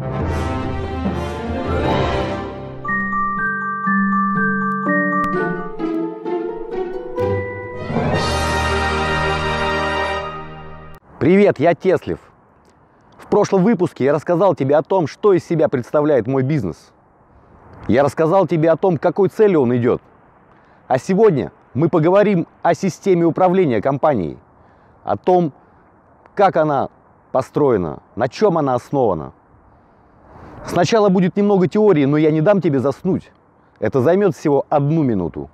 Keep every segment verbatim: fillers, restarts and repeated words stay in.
Привет, я Теслив. В прошлом выпуске я рассказал тебе о том, что из себя представляет мой бизнес. Я рассказал тебе о том, к какой цели он идет. А сегодня мы поговорим о системе управления компанией, о том, как она построена, на чем она основана. Сначала будет немного теории, но я не дам тебе заснуть. Это займет всего одну минуту.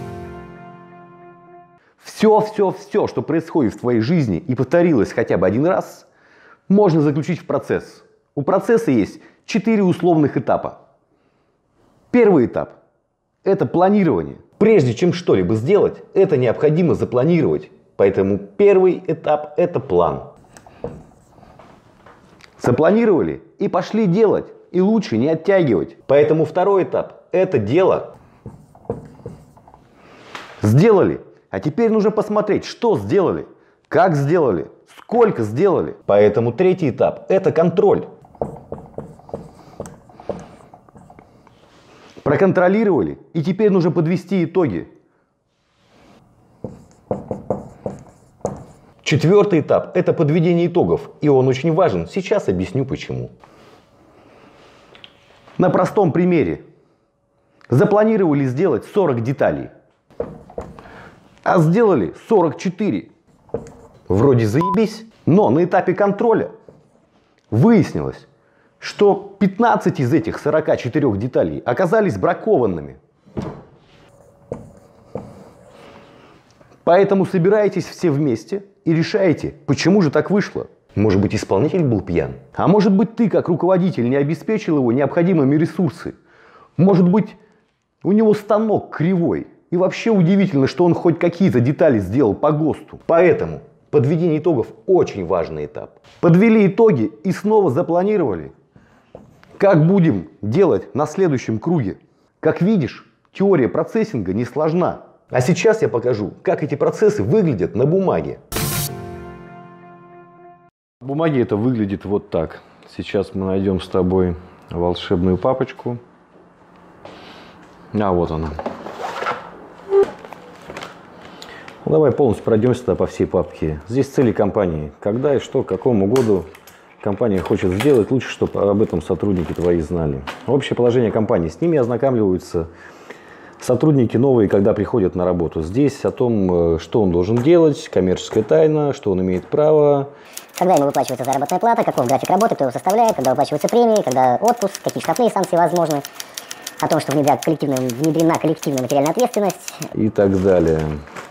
Все-все-все, что происходит в твоей жизни и повторилось хотя бы один раз, можно заключить в процесс. У процесса есть четыре условных этапа. Первый этап – это планирование. Прежде чем что-либо сделать, это необходимо запланировать. Поэтому первый этап – это план. Запланировали и пошли делать. И лучше не оттягивать. Поэтому второй этап – это дело. Сделали. А теперь нужно посмотреть, что сделали, как сделали, сколько сделали. Поэтому третий этап – это контроль. Проконтролировали, и теперь нужно подвести итоги. Четвертый этап – это подведение итогов, и он очень важен. Сейчас объясню почему. На простом примере. Запланировали сделать сорок деталей. А сделали сорок четыре. Вроде заебись, но на этапе контроля выяснилось, что пятнадцать из этих сорока четырёх деталей оказались бракованными. Поэтому собираетесь все вместе и решаете, почему же так вышло. Может быть, исполнитель был пьян? А может быть, ты, как руководитель, не обеспечил его необходимыми ресурсами? Может быть, у него станок кривой? И вообще удивительно, что он хоть какие-то детали сделал по ГОСТу. Поэтому подведение итогов очень важный этап. Подвели итоги и снова запланировали. Как будем делать на следующем круге? Как видишь, теория процессинга не сложна. А сейчас я покажу, как эти процессы выглядят на бумаге. На бумаге это выглядит вот так. Сейчас мы найдем с тобой волшебную папочку. А вот она. Ну, давай полностью пройдемся по всей папке. Здесь цели компании. Когда и что, к какому году компания хочет сделать, лучше, чтобы об этом сотрудники твои знали. Общее положение компании. С ними ознакомливаются сотрудники новые, когда приходят на работу. Здесь о том, что он должен делать, коммерческая тайна, что он имеет право. Когда ему выплачивается заработная плата, каков график работы, кто его составляет, когда выплачиваются премии, когда отпуск, какие штрафные санкции возможны. О том, что внедрена коллективная, внедрена коллективная материальная ответственность. И так далее.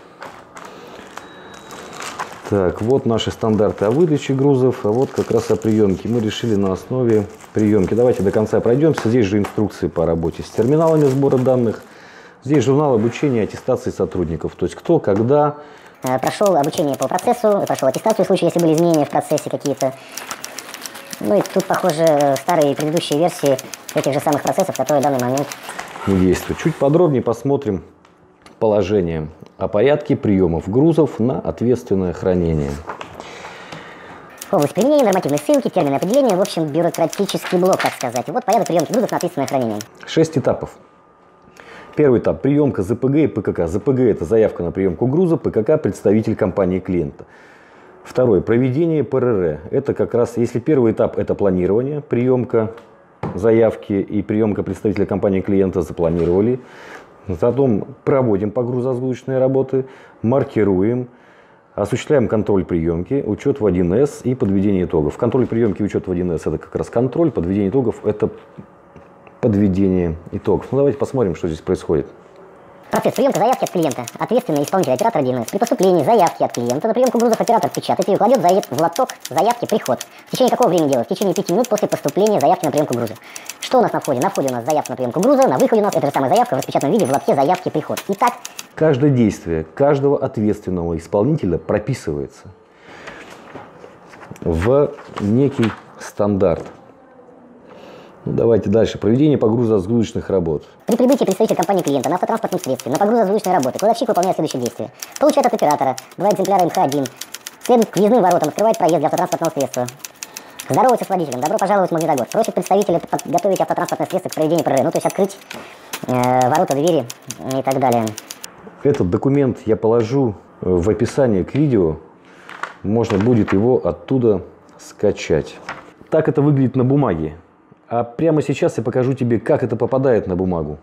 Так, вот наши стандарты о выдаче грузов, а вот как раз о приемке. Мы решили на основе приемки. Давайте до конца пройдемся. Здесь же инструкции по работе с терминалами сбора данных. Здесь журнал обучения и аттестации сотрудников. То есть кто, когда. Прошел обучение по процессу, прошел аттестацию в случае, если были изменения в процессе какие-то. Ну и тут, похоже, старые и предыдущие версии этих же самых процессов, которые в данный момент не действуют. Чуть подробнее посмотрим положение о порядке приемов грузов на ответственное хранение. Область применения, нормативные ссылки, термины определения, в общем, бюрократический блок, так сказать. Вот порядок приемки грузов на ответственное хранение. Шесть этапов. Первый этап – приемка ЗПГ и ПКК. ЗПГ – это заявка на приемку груза, ПКК – представитель компании клиента. Второй – проведение ПРР. Это как раз, если первый этап – это планирование, приемка заявки и приемка представителя компании клиента запланировали. Потом проводим погрузоозгрузочные работы, маркируем, осуществляем контроль приемки, учет в один эс и подведение итогов. Контроль приемки и учет в один эс – это как раз контроль, подведение итогов – это подведение итогов. Ну, давайте посмотрим, что здесь происходит. Процесс приемка заявки от клиента. Ответственный исполнитель оператор один эс. При поступлении заявки от клиента на приемку грузов оператор печатает и укладет в лоток заявки приход. В течение какого времени делать? В течение пяти минут после поступления заявки на приемку груза. Что у нас на входе? На входе у нас заявка на приемку груза, на выходе у нас эта же самая заявка в распечатанном виде в лотке заявки приход. Итак, каждое действие каждого ответственного исполнителя прописывается в некий стандарт. Ну, давайте дальше. Проведение погрузоразгрузочных работ. При прибытии представителя компании клиента на автотранспортном средстве на погрузоразгрузочные работы кладовщик выполняет следующие действия. Получает от оператора два экземпляра эм ха один, следует к въездным воротам, открывает проезд для автотранспортного средства. Здоровается с водителем, добро пожаловать в Магнитогорск. Просит представителя подготовить автотранспортное средство к проведению ПРР. Ну, то есть открыть э, ворота, двери и так далее. Этот документ я положу в описании к видео. Можно будет его оттуда скачать. Так это выглядит на бумаге. А прямо сейчас я покажу тебе, как это попадает на бумагу.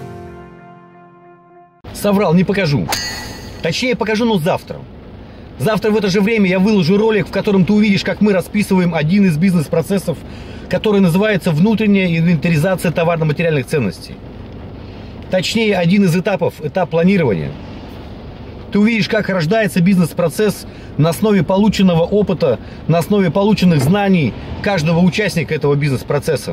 Соврал, не покажу. Точнее, покажу, но завтра. Завтра в это же время я выложу ролик, в котором ты увидишь, как мы расписываем один из бизнес-процессов, который называется внутренняя инвентаризация товарно-материальных ценностей. Точнее, один из этапов, этап планирования. Ты увидишь, как рождается бизнес-процесс на основе полученного опыта, на основе полученных знаний каждого участника этого бизнес-процесса.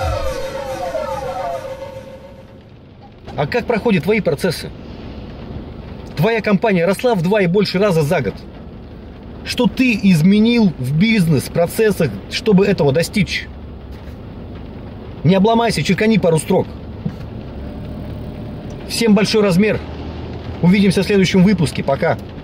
А как проходят твои процессы? Твоя компания росла в два и больше раза за год. Что ты изменил в бизнес-процессах, чтобы этого достичь? Не обломайся, черкани пару строк. Всем большой размер. Увидимся в следующем выпуске. Пока.